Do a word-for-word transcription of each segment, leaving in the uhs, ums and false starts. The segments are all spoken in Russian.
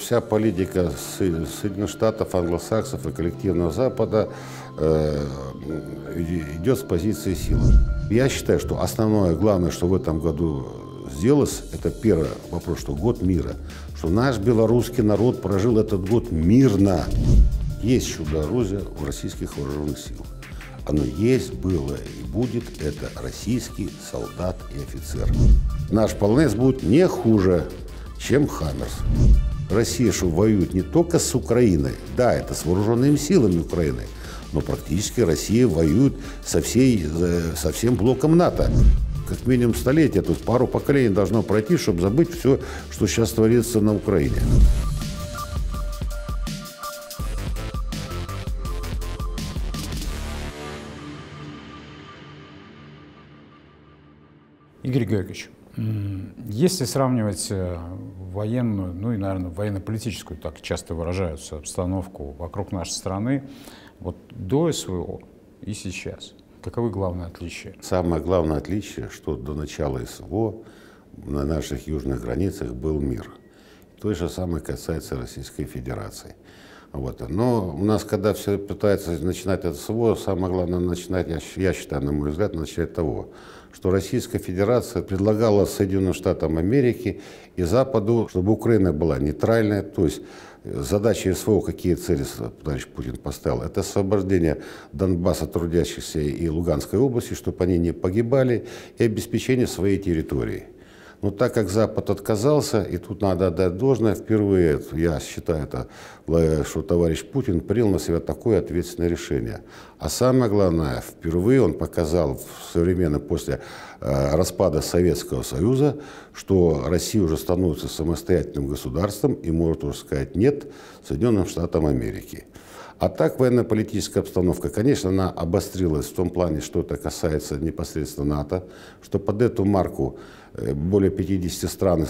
вся политика Соединенных Штатов, англосаксов и коллективного Запада э, идет с позиции силы. Я считаю, что основное, главное, что в этом году сделалось, это первый вопрос, что год мира, что наш белорусский народ прожил этот год мирно. Есть чудо-оружие у российских вооруженных сил. Оно есть, было и будет. Это российский солдат и офицер. Наш полонез будет не хуже, чем «Хаммерс». Россия что воюет не только с Украиной, да, это с вооруженными силами Украины, но практически Россия воюет со, всей, со всем блоком НАТО. Как минимум столетие, то есть пару поколений должно пройти, чтобы забыть все, что сейчас творится на Украине. Игорь Георгиевич, если сравнивать военную, ну и, наверное, военно-политическую, так часто выражаются, обстановку вокруг нашей страны, вот до СВО и сейчас, каковы главные отличия? Самое главное отличие, что до начала СВО на наших южных границах был мир. То же самое касается Российской Федерации. Вот. Но у нас, когда все пытаются начинать это СВО, самое главное начинать, я, я считаю, на мой взгляд, начать того, что Российская Федерация предлагала Соединенным Штатам Америки и Западу, чтобы Украина была нейтральная. То есть задача СВО, какие цели товарищ Путин поставил, это освобождение Донбасса, трудящихся и Луганской области, чтобы они не погибали, и обеспечение своей территории. Но так как Запад отказался, и тут надо отдать должное, впервые, я считаю, это, что товарищ Путин принял на себя такое ответственное решение. А самое главное, впервые он показал современно после э, распада Советского Союза, что Россия уже становится самостоятельным государством и может уже сказать «нет» Соединенным Штатам Америки. А так военно-политическая обстановка, конечно, она обострилась в том плане, что это касается непосредственно НАТО, что под эту марку более пятидесяти стран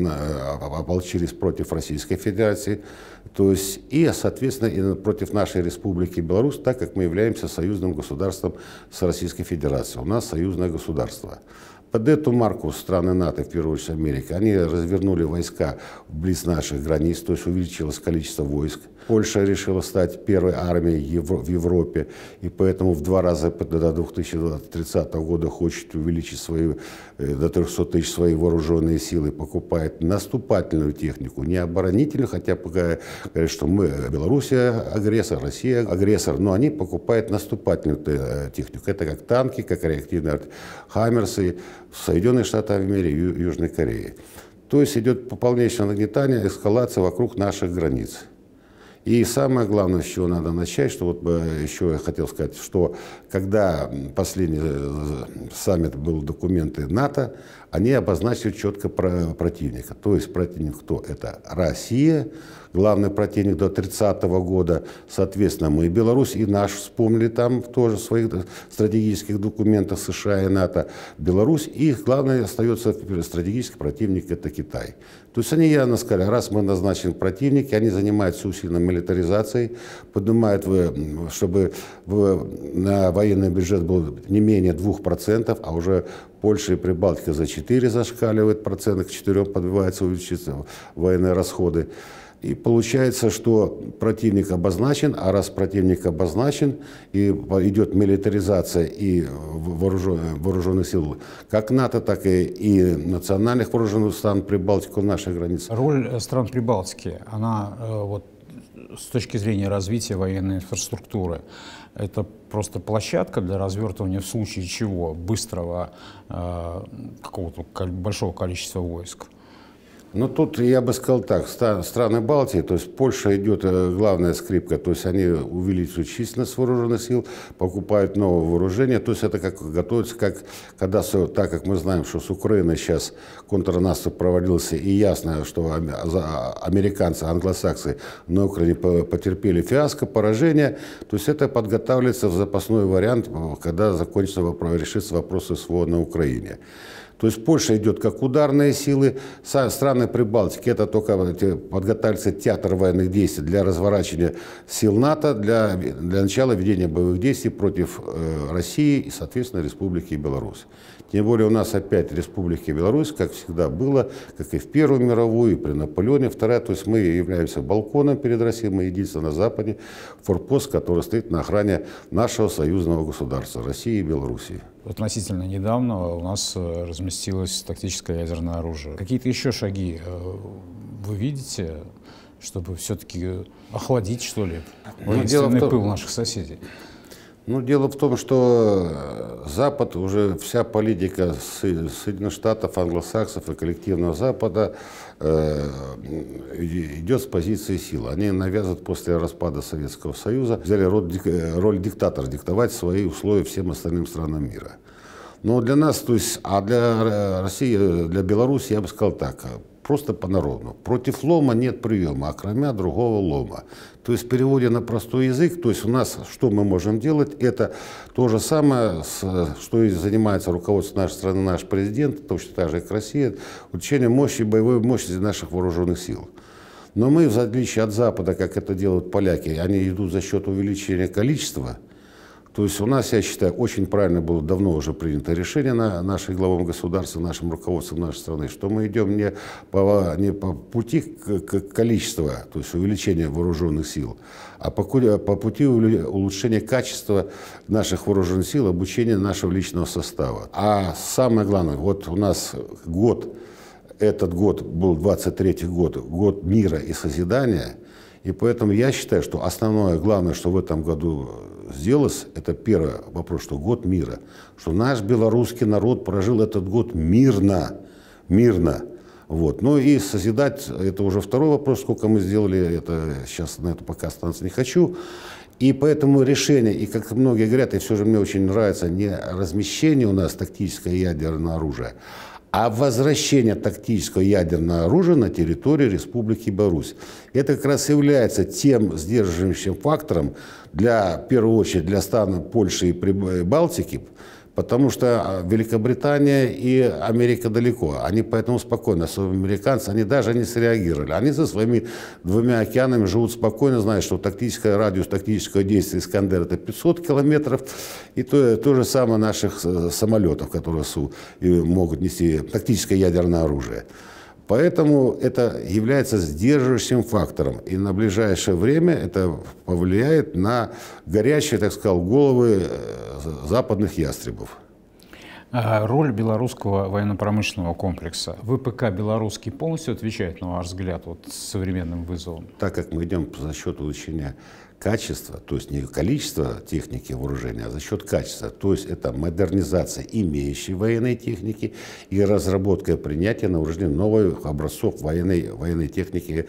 ополчились против Российской Федерации, то есть и, соответственно, и против нашей Республики Беларусь, так как мы являемся союзным государством с Российской Федерацией. У нас союзное государство. Под эту марку страны НАТО, в первую очередь Америка, они развернули войска вблизи наших границ, то есть увеличилось количество войск. Польша решила стать первой армией в Европе, и поэтому в два раза до две тысячи тридцатого года хочет увеличить свои, до трёхсот тысяч свои вооруженные силы, покупает наступательную технику, не оборонительную, хотя пока говорят, что мы, Белоруссия агрессор, Россия агрессор, но они покупают наступательную технику. Это как танки, как реактивные «Хаммерсы», Соединенные Штаты Америки и Южной Кореи. То есть идет полнейшее нагнетание, эскалация вокруг наших границ. И самое главное, с чего надо начать, что вот еще я хотел сказать, что когда последний саммит был документы НАТО, они обозначили четко противника. То есть противник кто? Это Россия, главный противник до тридцатого года. Соответственно, мы, Беларусь и наш, вспомнили там тоже в своих стратегических документах США и НАТО. Беларусь, и главный остается стратегический противник, это Китай. То есть они явно сказали, раз мы назначены противники, они занимаются усиленной милитаризацией, поднимают, чтобы на военный бюджет был не менее двух процентов, а уже Польша и Прибалтика за четыре зашкаливает процентов, к четырем подбивается, увеличиваются военные расходы. И получается, что противник обозначен, а раз противник обозначен, и идет милитаризация и вооруженных, вооруженных сил, как НАТО, так и, и национальных вооруженных стран Прибалтики у нашей границы. Роль стран Прибалтики, она вот, с точки зрения развития военной инфраструктуры, это просто площадка для развертывания в случае чего быстрого э, какого-то большого количества войск? Ну, тут я бы сказал так, страны Балтии, то есть Польша идет главная скрипка, то есть они увеличивают численность вооруженных сил, покупают новое вооружение, то есть это как готовится, как когда, так как мы знаем, что с Украиной сейчас контрнаступ проводился, и ясно, что американцы, англосаксы на Украине потерпели фиаско, поражение, то есть это подготавливается в запасной вариант, когда закончится вопрос, решится вопрос СВО на Украине. То есть Польша идет как ударные силы, страны Прибалтики — это только подготавливается театр военных действий для разворачивания сил НАТО, для, для начала ведения боевых действий против э, России и, соответственно, Республики Беларусь. Тем более у нас опять Республика Беларусь, как всегда было, как и в Первую мировую, и при Наполеоне вторая. То есть мы являемся балконом перед Россией, мы единственный на Западе форпост, который стоит на охране нашего союзного государства России и Белоруссии. Относительно недавно у нас разместилось тактическое ядерное оружие. Какие-то еще шаги вы видите, чтобы все-таки охладить, что ли, воинственный том... пыл наших соседей? Ну, дело в том, что Запад, уже вся политика Соединенных Штатов, англосаксов и коллективного Запада э, идет с позиции силы. Они навязывают после распада Советского Союза, взяли роль, роль диктатора, диктовать свои условия всем остальным странам мира. Но для нас, то есть, а для России, для Беларуси, я бы сказал так, просто по-народному. Против лома нет приема, а кроме другого лома. То есть в переводе на простой язык, то есть у нас, что мы можем делать, это то же самое, что и занимается руководство нашей страны, наш президент, точно так же, как Россия, увеличение мощи, боевой мощности наших вооруженных сил. Но мы, в отличие от Запада, как это делают поляки, они идут за счет увеличения количества. То есть у нас, я считаю, очень правильно было давно уже принято решение на нашей главом государства, нашим руководством нашей страны, что мы идем не по, не по пути к, к количеству, то есть увеличения вооруженных сил, а по, по пути улучшения качества наших вооруженных сил, обучения нашего личного состава. А самое главное, вот у нас год, этот год был двадцать третий год, год мира и созидания. И поэтому я считаю, что основное, главное, что в этом году сделалось, это первый вопрос, что год мира. Что наш белорусский народ прожил этот год мирно. Мирно. Вот. Ну и созидать, это уже второй вопрос, сколько мы сделали, это сейчас на это пока останавливаться не хочу. И поэтому решение, и как многие говорят, и все же мне очень нравится, не размещение у нас тактическое ядерное оружие, а возвращение тактического ядерного оружия на территорию Республики Беларусь. Это как раз является тем сдерживающим фактором, для, в первую очередь для стран Польши и Прибалтики, потому что Великобритания и Америка далеко. Они поэтому спокойно, особенно американцы, они даже не среагировали. Они за своими двумя океанами живут спокойно, зная, что тактический радиус тактического действия «Искандер» — это пятьсот километров, и то, то же самое наших самолетов, которые могут нести тактическое ядерное оружие. Поэтому это является сдерживающим фактором. И на ближайшее время это повлияет на горячие, так сказал, головы западных ястребов. Роль белорусского военно-промышленного комплекса. ВПК белорусский полностью отвечает, на ваш взгляд, вот, современным вызовам? Так как мы идем за счет улучшения качества, то есть не количества техники вооружения, а за счет качества, то есть это модернизация имеющей военной техники и разработка и принятие на вооружение новых образцов военной, военной техники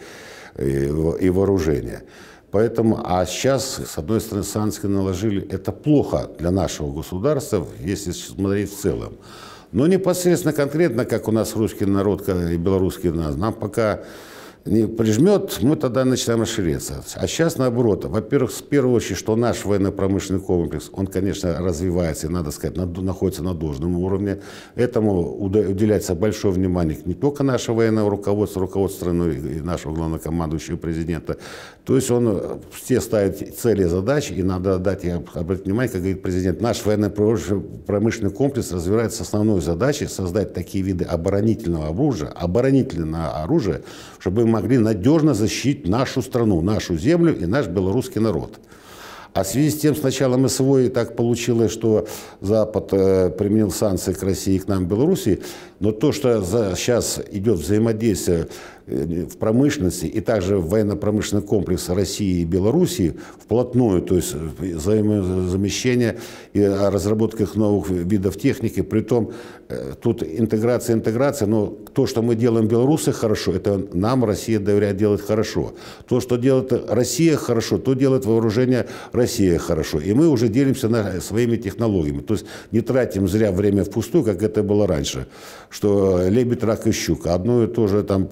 и вооружения. Поэтому, а сейчас, с одной стороны, санкции наложили, это плохо для нашего государства, если смотреть в целом. Но непосредственно конкретно, как у нас русский народ и белорусский народ, нам пока не прижмет, мы тогда начинаем расширяться. А сейчас наоборот. Во-первых, в первую очередь, что наш военно-промышленный комплекс, он, конечно, развивается, и, надо сказать, находится на должном уровне. Этому уделяется большое внимание не только нашего военного руководства, руководства страны и нашего главнокомандующего президента. То есть он все ставит цели и задачи, и надо дать, я обратить внимание, как говорит президент, наш военно-промышленный комплекс развивается с основной задачей создать такие виды оборонительного оружия, оборонительного оружия, чтобы мы могли надежно защитить нашу страну, нашу землю и наш белорусский народ. А в связи с тем, с началом СВО так получилось, что Запад э, применил санкции к России и к нам, Белоруссии, но то, что за, сейчас идет взаимодействие э, в промышленности и также в военно-промышленный комплекс России и Белоруссии вплотную, то есть взаимозамещение и разработка их новых видов техники, притом э, тут интеграция, интеграция, но то, что мы делаем белорусы хорошо, это нам Россия доверяет делать хорошо. То, что делает Россия хорошо, то делает вооружение России. Россия хорошо. И мы уже делимся на, своими технологиями. То есть не тратим зря время впустую, как это было раньше. Что лебедь, рак и щука. Одно и то же там приезжает.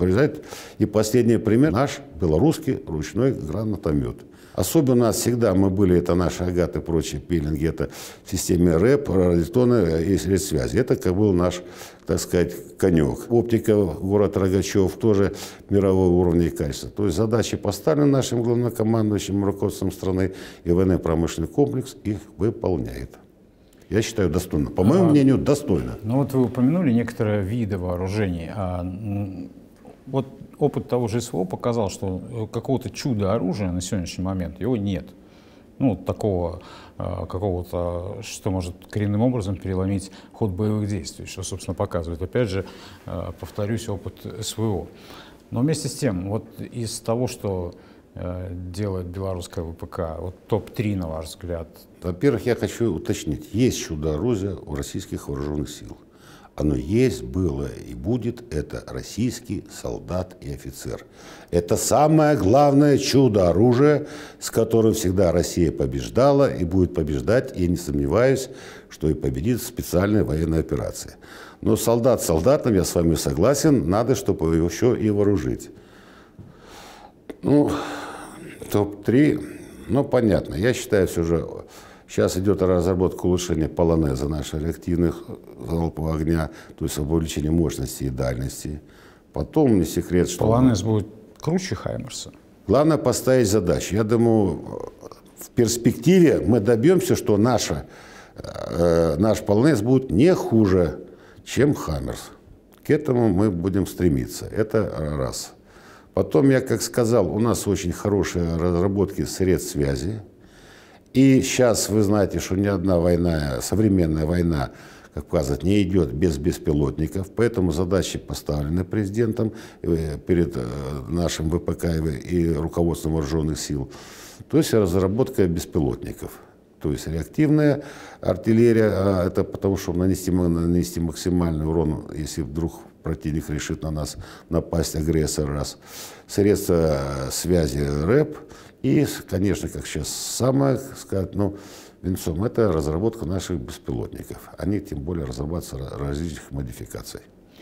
И последний пример – наш белорусский ручной гранатомет. Особенно у нас всегда мы были, это наши агаты и прочие пилинги, это в системе рэп, радиотоны и средств связи. Это как был наш, так сказать, конек. Оптика, город Рогачев, тоже мирового уровня и качества. То есть задачи поставлены нашим главнокомандующим, руководством страны, и военно-промышленный комплекс их выполняет. Я считаю, достойно. По моему а, мнению, достойно. Ну вот вы упомянули некоторые виды вооружений. А, вот опыт того же СВО показал, что какого-то чудо-оружия на сегодняшний момент его нет. Ну, такого какого-то, что может коренным образом переломить ход боевых действий, что, собственно, показывает, опять же, повторюсь, опыт СВО. Но вместе с тем, вот из того, что делает белорусская ВПК, вот топ три, на ваш взгляд? Во-первых, я хочу уточнить, есть чудо-оружие у российских вооруженных сил. Оно есть, было и будет. Это российский солдат и офицер. Это самое главное чудо-оружие, с которым всегда Россия побеждала и будет побеждать. И я не сомневаюсь, что и победит в специальной военной операции. Но солдат солдатом, я с вами согласен, надо, чтобы его еще и вооружить. Ну, топ три, ну, понятно. Я считаю, все же... Сейчас идет разработка улучшения полонеза наших реактивных залпового огня, то есть увеличение мощности и дальности. Потом, не секрет, что... Полонез будет круче Хаймерса? Главное поставить задачу. Я думаю, в перспективе мы добьемся, что наша, э, наш полонез будет не хуже, чем Хаймерс. К этому мы будем стремиться. Это раз. Потом, я как сказал, у нас очень хорошие разработки средств связи. И сейчас вы знаете, что ни одна война, современная война, как показывает, не идет без беспилотников. Поэтому задачи поставлены президентом перед нашим ВПК и руководством вооруженных сил. То есть разработка беспилотников. То есть реактивная артиллерия, это потому что нанести, нанести максимальный урон, если вдруг противник решит на нас напасть, агрессор раз. Средства связи рэп. И, конечно, как сейчас самое, сказать, ну, венцом, это разработка наших беспилотников. Они, тем более, разрабатываются различных модификаций.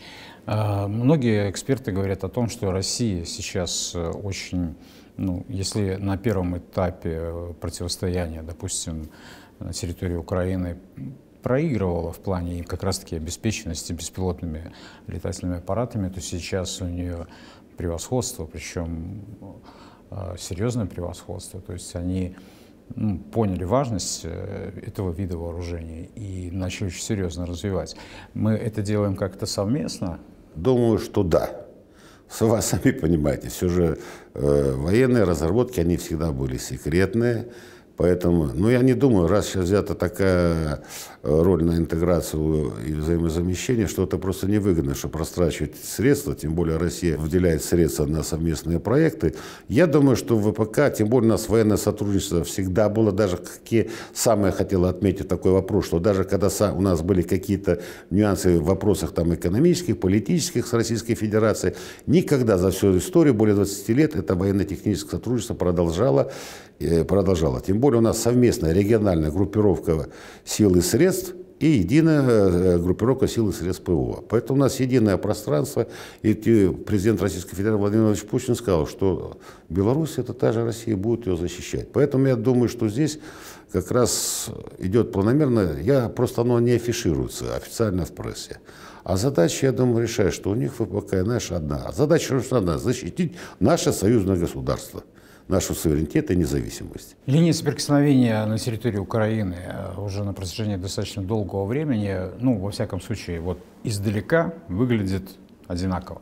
А, многие эксперты говорят о том, что Россия сейчас очень, ну, если на первом этапе противостояния, допустим, на территории Украины, проигрывала в плане как раз-таки обеспеченности беспилотными летательными аппаратами, то сейчас у нее превосходство, причем серьезное превосходство. То есть они, ну, поняли важность этого вида вооружений и начали очень серьезно развивать. Мы это делаем как-то совместно? Думаю, что да. Вы сами понимаете, все же э, военные разработки, они всегда были секретные. Поэтому, ну, я не думаю, раз сейчас взята такая роль на интеграцию и взаимозамещение, что это просто невыгодно, чтобы растрачивать средства, тем более Россия выделяет средства на совместные проекты. Я думаю, что в ВПК, тем более у нас военное сотрудничество всегда было, даже какие, самое хотел отметить такой вопрос, что даже когда у нас были какие-то нюансы в вопросах там экономических, политических с Российской Федерацией, никогда за всю историю, более двадцати лет, это военно-техническое сотрудничество продолжало, продолжало. Тем более у нас совместная региональная группировка сил и средств и единая группировка сил и средств ПВО. Поэтому у нас единое пространство. И президент Российской Федерации Владимир Владимирович Путин сказал, что Беларусь — это та же Россия, будет ее защищать. Поэтому я думаю, что здесь как раз идет планомерно. Я просто оно не афишируется официально в прессе. А задача, я думаю, решает, что у них ВПК наша одна. А задача одна — защитить наше союзное государство, нашу суверенитет и независимость. Линия соприкосновения на территории Украины уже на протяжении достаточно долгого времени, ну, во всяком случае, вот издалека выглядит одинаково.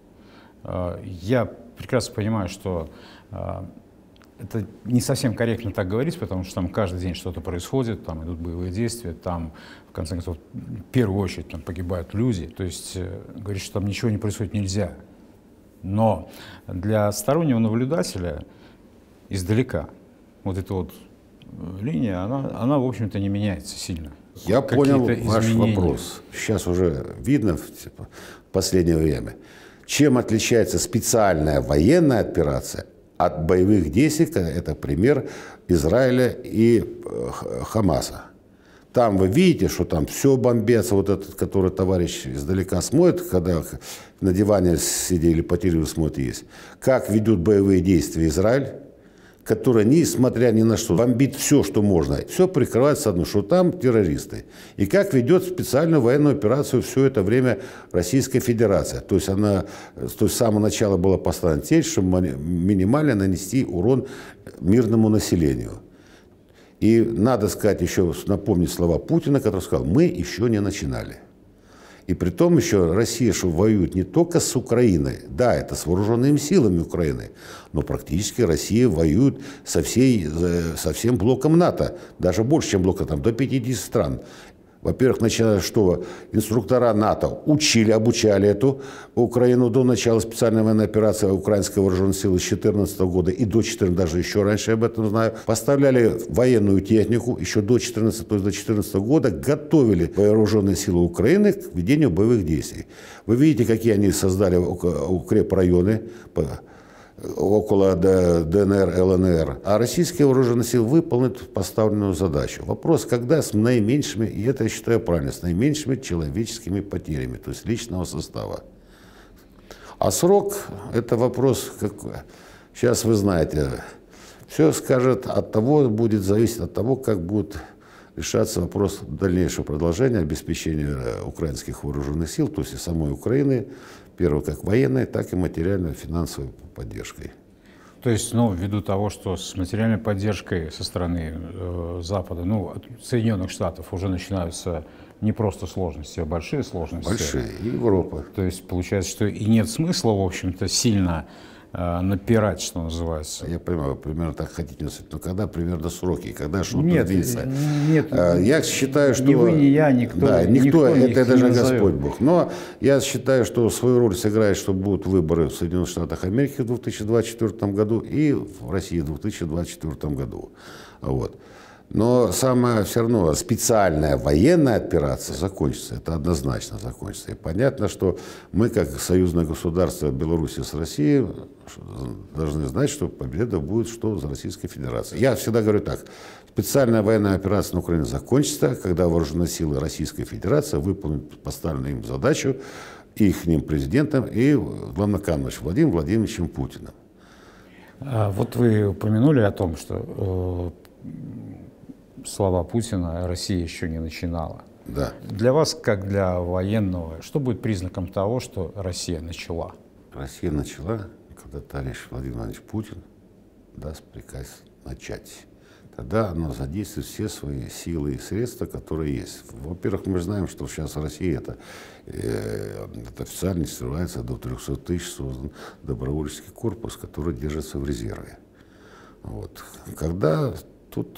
Я прекрасно понимаю, что это не совсем корректно так говорить, потому что там каждый день что-то происходит, там идут боевые действия, там, в конце концов, в первую очередь там погибают люди. То есть говорить, что там ничего не происходит, нельзя. Но для стороннего наблюдателя издалека вот эта вот линия, она, она в общем-то, не меняется сильно. Я понял ваш вопрос. Сейчас уже видно типа, в последнее время, чем отличается специальная военная операция от боевых действий. Это пример Израиля и Хамаса. Там вы видите, что там все бомбится, вот этот, который товарищ издалека смотрит, когда на диване сидели по телевизору смотрит, есть, как ведут боевые действия Израиль, который, несмотря ни на что, бомбит все, что можно. Все прикрывается одно, что там террористы. И как ведет специальную военную операцию все это время Российская Федерация. То есть она то есть с самого начала была поставлена цель, чтобы минимально нанести урон мирному населению. И надо сказать еще, напомнить слова Путина, который сказал, мы еще не начинали. И при том еще Россия, что воюет не только с Украиной, да, это с вооруженными силами Украины, но практически Россия воюет со, всей, со всем блоком НАТО, даже больше, чем блоком, там, до пятидесяти стран. Во-первых, начиная, что инструктора НАТО учили, обучали эту Украину до начала специальной военной операции украинской вооруженной силы с две тысячи четырнадцатого года и до две тысячи четырнадцатого, даже еще раньше я об этом знаю. Поставляли военную технику еще до две тысячи четырнадцатого, то есть до две тысячи четырнадцатого года, готовили вооруженные силы Украины к ведению боевых действий. Вы видите, какие они создали укрепрайоны около ДНР, ЛНР, а российские вооруженные силы выполнят поставленную задачу. Вопрос, когда с наименьшими, и это я считаю правильно, с наименьшими человеческими потерями, то есть личного состава. А срок – это вопрос какой? Сейчас вы знаете, все скажет от того, будет зависеть от того, как будет решаться вопрос дальнейшего продолжения обеспечения украинских вооруженных сил, то есть и самой Украины, первое, как военной, так и материальной, финансовой поддержкой. То есть, ну, ввиду того, что с материальной поддержкой со стороны э, Запада, ну, от Соединенных Штатов уже начинаются не просто сложности, а большие сложности. Большие, и Европа. То есть, получается, что и нет смысла, в общем-то, сильно э, напирать, что называется. Я понимаю, примерно так хотите, но когда примерно сроки, когда что-то нет, длится. Нет, я считаю, что... Ни вы, ни я, никто, да, никто, никто это не даже не Господь Бог. Но я считаю, что свою роль сыграет, что будут выборы в Соединенных Штатах Америки в две тысячи двадцать четвёртом году и в России в две тысячи двадцать четвёртом году. Вот. Но самая все равно специальная военная операция закончится, это однозначно закончится. И понятно, что мы, как союзное государство Беларуси с Россией, должны знать, что победа будет что за Российской Федерацией. Я всегда говорю так, специальная военная операция на Украине закончится, когда вооруженные силы Российской Федерации выполнят поставленную им задачу их президентом и главнокомандующим Владимиром Владимировичем Путиным. Вот вы упомянули о том, что э, слова Путина «Россия еще не начинала». Да. Для вас, как для военного, что будет признаком того, что Россия начала? Россия начала, когда товарищ Владимир Владимирович Путин даст приказ начать. Тогда она задействует все свои силы и средства, которые есть. Во-первых, мы знаем, что сейчас в России это, э, это официально не скрывается, до трёхсот тысяч создан добровольческий корпус, который держится в резерве. Вот. Когда тут...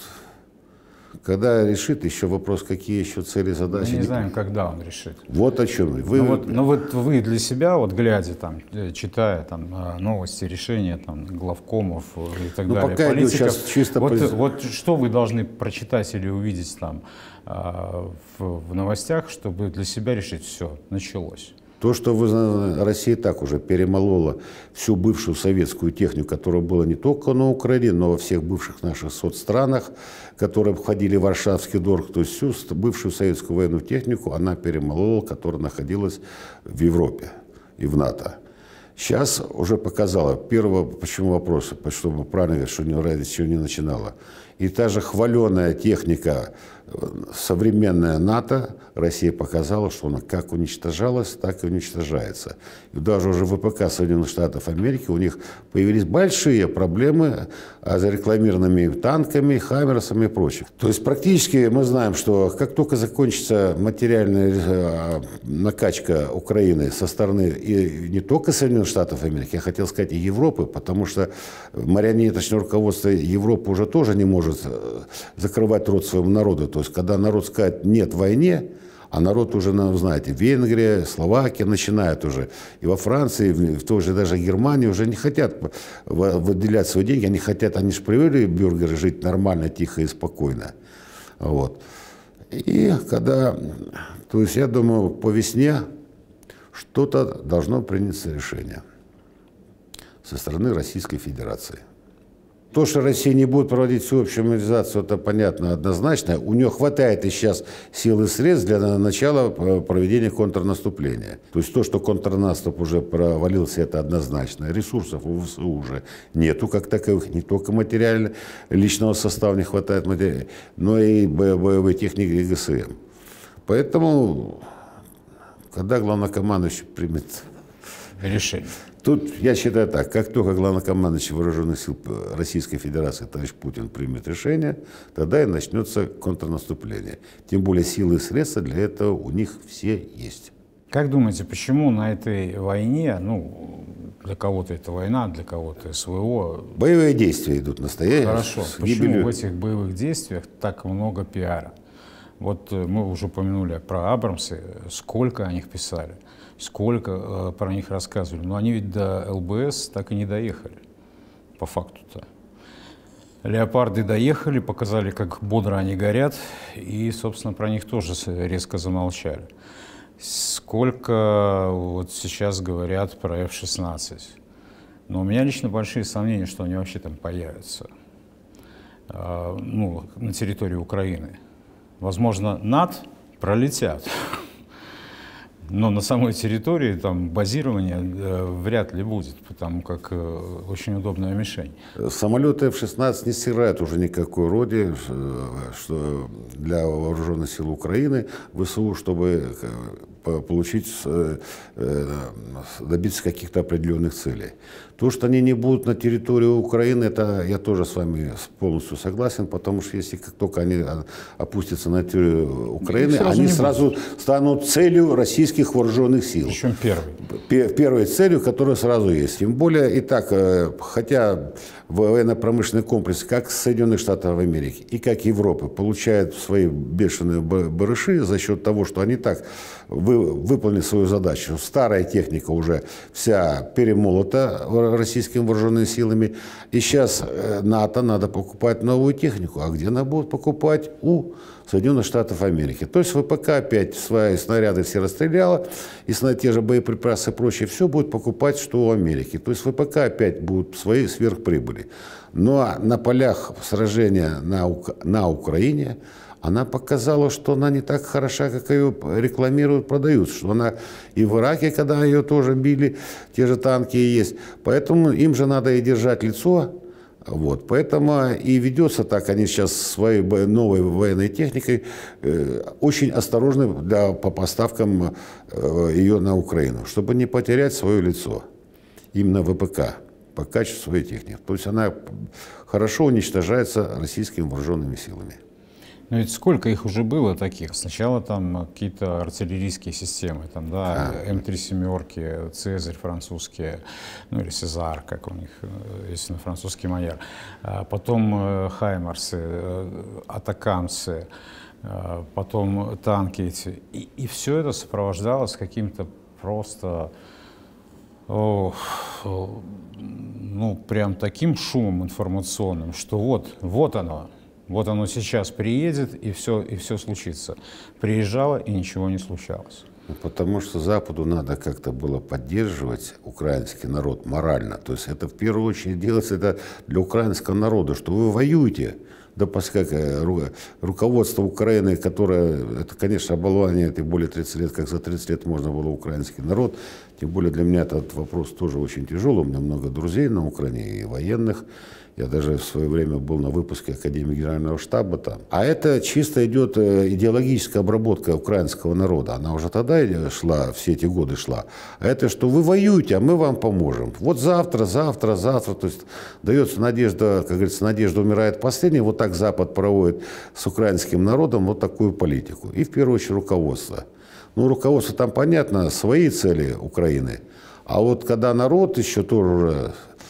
Когда решит, еще вопрос, какие еще цели, задачи. Мы не знаем, когда он решит. Вот о чем. Вы... Ну, вот, ну вот вы для себя, вот глядя, там, читая там, новости, решения там, главкомов и так ну, далее, пока политиков, сейчас чисто вот, пози... вот что вы должны прочитать или увидеть там в, в новостях, чтобы для себя решить, все, началось? То, что вы, Россия так уже перемолола всю бывшую советскую технику, которая была не только на Украине, но во всех бывших наших соцстранах, которые входили в Варшавский дорг, то есть всю бывшую советскую военную технику она перемолола, которая находилась в Европе и в НАТО. Сейчас уже показала, первое, почему вопрос, чтобы правильно говорить, что не еще не начинала. И та же хваленая техника, современная НАТО, Россия показала, что она как уничтожалась, так и уничтожается. И даже уже в ВПК Соединенных Штатов Америки у них появились большие проблемы с зарекламированными танками, хаммерсами и прочим. То есть практически мы знаем, что как только закончится материальная накачка Украины со стороны и не только Соединенных Штатов Америки, я хотел сказать и Европы, потому что марионеточное руководство Европы уже тоже не может закрывать рот своему народу. То есть, когда народ скажет «нет войне», а народ уже, ну, знаете, Венгрия, Словакия начинают уже. И во Франции, в той же даже Германии уже не хотят выделять свои деньги. Они хотят, они же привыкли, бюргеры, жить нормально, тихо и спокойно. Вот. И когда, то есть, я думаю, по весне что-то должно приняться решение со стороны Российской Федерации. То, что Россия не будет проводить всеобщую мобилизацию, это понятно, однозначно. У нее хватает и сейчас сил и средств для начала проведения контрнаступления. То есть то, что контрнаступ уже провалился, это однозначно. Ресурсов у ВСУ уже нету как таковых, не только материально, личного состава не хватает, но и боевой техники и ГСМ. Поэтому, когда главнокомандующий примет решение. Тут, я считаю так, как только главнокомандующий Вооруженных сил Российской Федерации, товарищ Путин, примет решение, тогда и начнется контрнаступление. Тем более силы и средства для этого у них все есть. Как думаете, почему на этой войне, ну, для кого-то это война, для кого-то СВО... Боевые действия идут настоящие. Хорошо. Почему в этих боевых действиях так много пиара? Вот мы уже упомянули про Абрамсы, сколько о них писали. Сколько э, про них рассказывали. Но они ведь до ЛБС так и не доехали, по факту-то. Леопарды доехали, показали, как бодро они горят, и, собственно, про них тоже резко замолчали. Сколько вот сейчас говорят про эф шестнадцать. Но у меня лично большие сомнения, что они вообще там появятся, э, ну, на территории Украины. Возможно, над пролетят. Но на самой территории там базирования э, вряд ли будет, потому как э, очень удобная мишень. Самолеты эф шестнадцать не сыграют уже никакой роли что для вооруженных сил Украины, ВСУ, чтобы получить, добиться каких-то определенных целей. То, что они не будут на территории Украины, это я тоже с вами полностью согласен, потому что если как только они опустятся на территорию Украины, сразу они сразу будут. станут целью российских вооруженных сил. Причем первой. Первой целью, которая сразу есть. Тем более, и так, хотя военно-промышленный комплекс как Соединенных Штатов Америки и как Европы получают свои бешеные барыши за счет того, что они так вы, выполнили свою задачу. Старая техника уже вся перемолота российскими вооруженными силами. И сейчас НАТО надо покупать новую технику. А где она будет покупать? У Соединенных Штатов Америки. То есть ВПК опять свои снаряды все расстреляла, и те же боеприпасы и прочее, все будет покупать, что у Америки. То есть ВПК опять будут свои сверхприбыли. Но на полях сражения на, на Украине она показала, что она не так хороша, как ее рекламируют, продают. Что она и в Ираке, когда ее тоже били, те же танки есть. Поэтому им же надо и держать лицо. Вот, поэтому и ведется так, они сейчас своей новой военной техникой э, очень осторожны для, по поставкам э, ее на Украину, чтобы не потерять свое лицо, именно ВПК, по качеству своей техники. То есть она хорошо уничтожается российскими вооруженными силами. Но ведь сколько их уже было таких? Сначала там какие-то артиллерийские системы, там, да, а. эм три семерки, Цезарь французские, ну или Сезар, как у них, если на французский манер. А потом э, Хаймарсы, э, Атакамсы, э, потом танки эти. И, и все это сопровождалось каким-то просто, о, о, ну, прям таким шумом информационным, что вот, вот оно. Вот оно сейчас приедет, и все, и все случится. Приезжало, и ничего не случалось. Потому что Западу надо как-то было поддерживать украинский народ морально. То есть это в первую очередь делается это для украинского народа, что вы воюете. Да поскольку руководство Украины, которое, это, конечно, оболвание, это более тридцати лет, как за тридцать лет можно было украинский народ. Тем более для меня этот вопрос тоже очень тяжелый. У меня много друзей на Украине и военных. Я даже в свое время был на выпуске Академии Генерального штаба там. А это чисто идет идеологическая обработка украинского народа. Она уже тогда шла, все эти годы шла. А это, что вы воюете, а мы вам поможем. Вот завтра, завтра, завтра. То есть дается надежда, как говорится, надежда умирает последней. Вот так Запад проводит с украинским народом вот такую политику. И в первую очередь руководство. Ну, руководство там, понятно, свои цели Украины. А вот когда народ еще тоже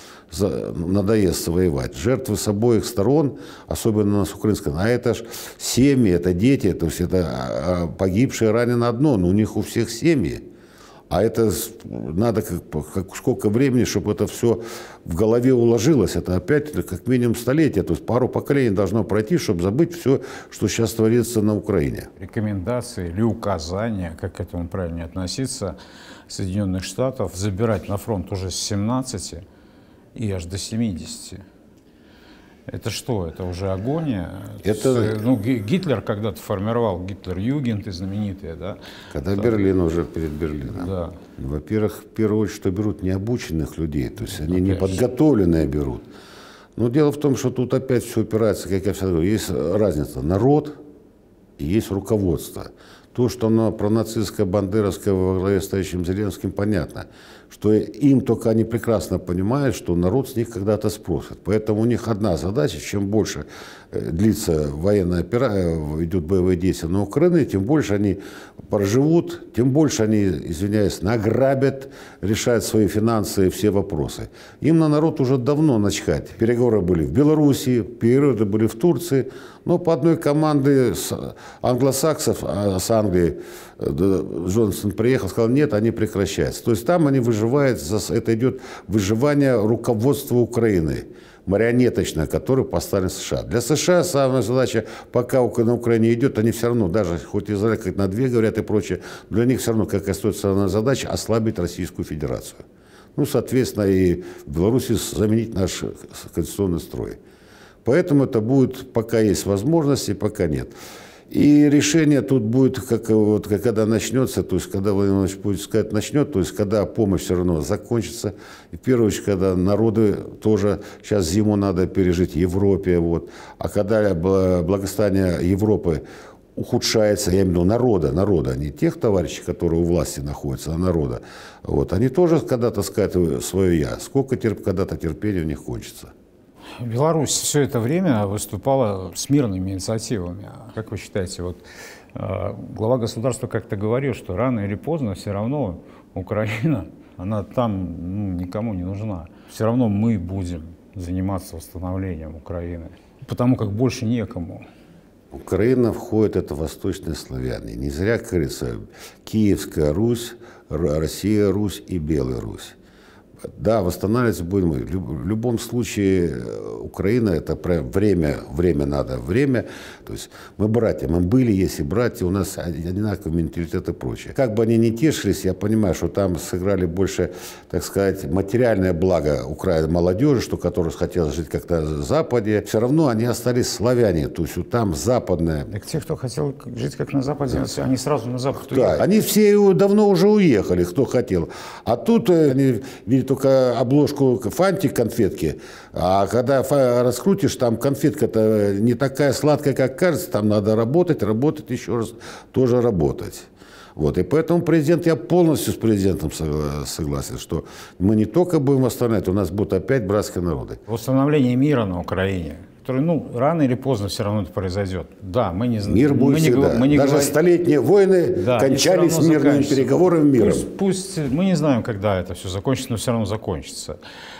надоест воевать. Жертвы с обоих сторон, особенно на украинской, а это ж семьи, это дети, то есть это погибшие, ранены одно, но у них у всех семьи. А это надо как, как, сколько времени, чтобы это все в голове уложилось. Это опять как минимум столетие, то есть пару поколений должно пройти, чтобы забыть все, что сейчас творится на Украине. Рекомендации или указания, как к этому правильно относиться, Соединенных Штатов забирать на фронт уже с семнадцати и аж до семидесяти. Это что? Это уже агония? Это... Ну, Гитлер когда-то формировал Гитлер-Югенты знаменитые, да? Когда Там... Берлин уже перед Берлином. Да. Во-первых, в первую очередь, что берут необученных людей, то есть они неподготовленные берут. Но дело в том, что тут опять все упирается, как я всегда говорю, есть разница. Народ и есть руководство. То, что оно пронацистское, бандеровское во главе с стоящим Зеленским, понятно. Что им только они прекрасно понимают, что народ с них когда-то спросит. Поэтому у них одна задача: чем больше длится военная операция, идут боевые действия на Украине, тем больше они проживут, тем больше они, извиняюсь, награбят, решают свои финансы и все вопросы. Им на народ уже давно начхать. Переговоры были в Белоруссии, переговоры были в Турции, но по одной команде с англосаксов, а с Англии Джонсон приехал, сказал: нет, они прекращаются. То есть там они выживают, это идет выживание руководства Украины, марионеточное, которое поставлено США. Для США самая задача, пока на Украине идет, они все равно, даже хоть Израиль как на две говорят и прочее, для них все равно, как остается задача, ослабить Российскую Федерацию. Ну, соответственно, и в Беларуси заменить наш конституционный строй. Поэтому это будет, пока есть возможности, пока нет. И решение тут будет, как, вот, когда начнется, то есть когда Владимир Владимирович будет сказать начнет, то есть когда помощь все равно закончится. И в первую очередь, когда народы тоже, сейчас зиму надо пережить в Европе, вот, а когда благосостояние Европы ухудшается, я имею в виду народа, народа, не тех товарищей, которые у власти находятся, а народа, вот, они тоже когда-то скатывают свое «я». Сколько терп, когда-то терпения у них кончится. Беларусь все это время выступала с мирными инициативами. Как вы считаете, вот э, глава государства как-то говорил, что рано или поздно все равно Украина, она там ну, никому не нужна. Все равно мы будем заниматься восстановлением Украины, потому как больше некому. Украина входит, это восточные славяне. Не зря, как говорится, Киевская Русь, Россия, Русь и Белая Русь. Да, восстанавливаться будем мы. В любом случае Украина — это прям время, время надо, время. То есть мы братья, мы были, есть и братья, у нас одинаковый менталитет и прочее. Как бы они ни тешились, я понимаю, что там сыграли больше, так сказать, материальное благо Украины, молодежи, что которая хотела жить как-то на Западе. Все равно они остались славяне, то есть там западное. Так те, кто хотел жить как на Западе, да. Они сразу на Запад уехали. Да, они все давно уже уехали, кто хотел. А тут они видят только обложку фантик конфетки, а когда раскрутишь, там конфетка-то не такая сладкая, как кажется, там надо работать, работать, еще раз тоже работать. Вот. И поэтому президент, я полностью с президентом согласен, что мы не только будем восстанавливать, у нас будут опять братские народы. Восстановление мира на Украине, который, ну, рано или поздно все равно это произойдет. Да, мы не знаем. Мир будет мы всегда. Не, мы не Даже говор... столетние войны да, кончались мирными переговорами миром. Пусть, пусть мы не знаем, когда это все закончится, но все равно закончится.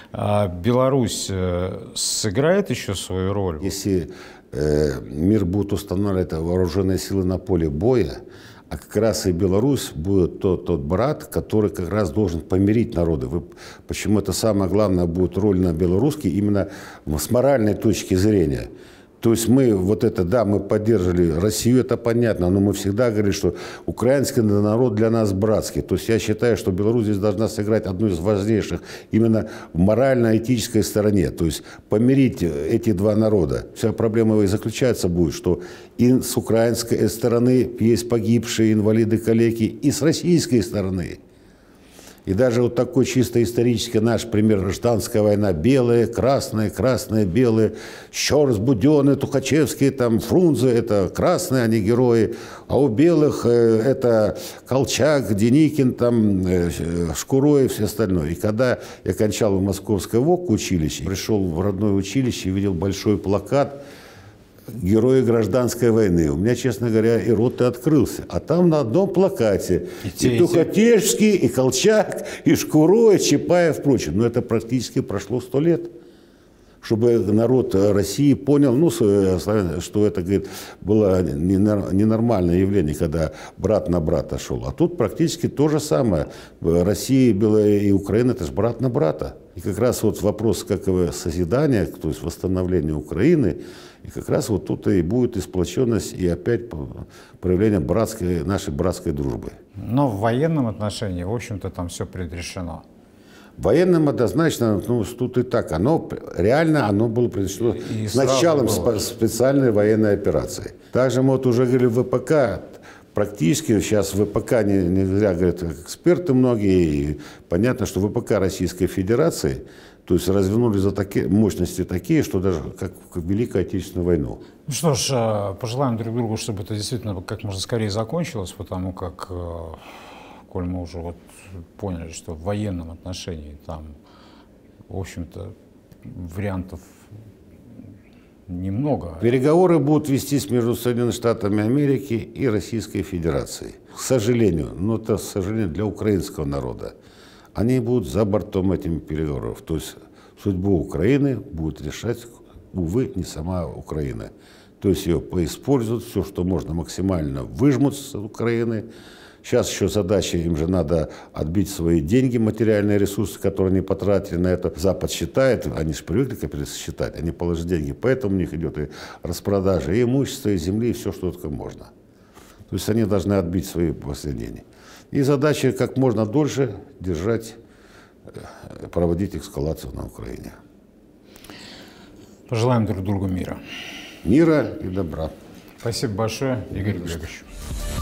А Беларусь э, сыграет еще свою роль? Если э, мир будет устанавливать вооруженные силы на поле боя, а как раз и Беларусь будет тот, тот брат, который как раз должен помирить народы. Вы, почему это самое главное будет роль на белорусский именно с моральной точки зрения. То есть мы вот это, да, мы поддерживали Россию, это понятно, но мы всегда говорили, что украинский народ для нас братский. То есть я считаю, что Беларусь здесь должна сыграть одну из важнейших именно в морально-этической стороне. То есть помирить эти два народа. Вся проблема и заключается будет, что и с украинской стороны есть погибшие инвалиды, калеки, и с российской стороны. И даже вот такой чисто исторический наш пример: гражданская война, белые, красные, красные, белые, Щорс, Буденный, Тухачевский, там, Фрунзе, это красные, они герои, а у белых э, это Колчак, Деникин, там, э, Шкуро и все остальное. И когда я кончал в Московское ВОК училище, пришел в родное училище и видел большой плакат «Герои гражданской войны». У меня, честно говоря, и рот-то открылся. А там на одном плакате и, и Тухачевский, и Колчак, и Шкуро, и Чапаев, прочее. Но это практически прошло сто лет. Чтобы народ России понял, ну, что это, говорит, было ненормальное явление, когда брат на брата шел. А тут практически то же самое. Россия, Белая и Украина – это же брат на брата. И как раз вот вопрос как созидания, то есть восстановления Украины, и как раз вот тут и будет и сплоченность, и опять проявление братской, нашей братской дружбы. Но в военном отношении, в общем-то, там все предрешено. Военным однозначно, ну, тут и так, оно реально оно было произнесено и с началом было. Специальной военной операции. Также мы вот уже говорили в ВПК, практически сейчас ВПК, не, не зря говорят эксперты многие, и понятно, что ВПК Российской Федерации, то есть развернули за такие мощности такие, что даже как в Великую Отечественную войну. Ну что ж, пожелаем друг другу, чтобы это действительно как можно скорее закончилось, потому как, коль мы уже вот поняли, что в военном отношении там, в общем-то, вариантов немного. Переговоры будут вестись между Соединенными Штатами Америки и Российской Федерацией. К сожалению, но это, к сожалению, для украинского народа. Они будут за бортом этих переговоров. То есть судьбу Украины будет решать, увы, не сама Украина. То есть ее поиспользуют, все, что можно, максимально выжмут с Украины. Сейчас еще задача, им же надо отбить свои деньги, материальные ресурсы, которые они потратили на это. Запад считает, они же привыкли капиталисты считать, они положат деньги, поэтому у них идет и распродажа и имущества, и земли, и все, что только можно. То есть они должны отбить свои последние. И задача как можно дольше держать, проводить эскалацию на Украине. Пожелаем друг другу мира. Мира и добра. Спасибо большое, Игорь Глебович.